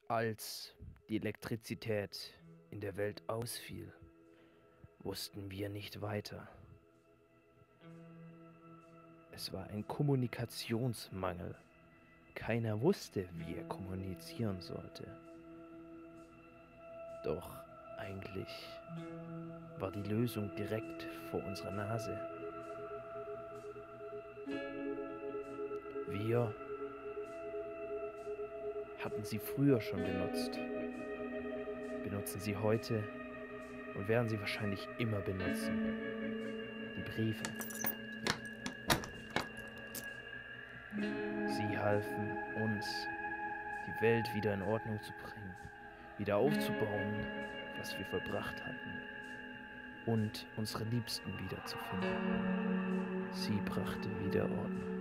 Als die Elektrizität in der Welt ausfiel, wussten wir nicht weiter. Es war ein Kommunikationsmangel. Keiner wusste, wie er kommunizieren sollte. Doch eigentlich war die Lösung direkt vor unserer Nase. Wir hatten sie früher schon benutzt, benutzen sie heute und werden sie wahrscheinlich immer benutzen. Die Briefe. Sie halfen uns, die Welt wieder in Ordnung zu bringen, wieder aufzubauen, was wir verbracht hatten, und unsere Liebsten wiederzufinden. Sie brachten wieder Ordnung.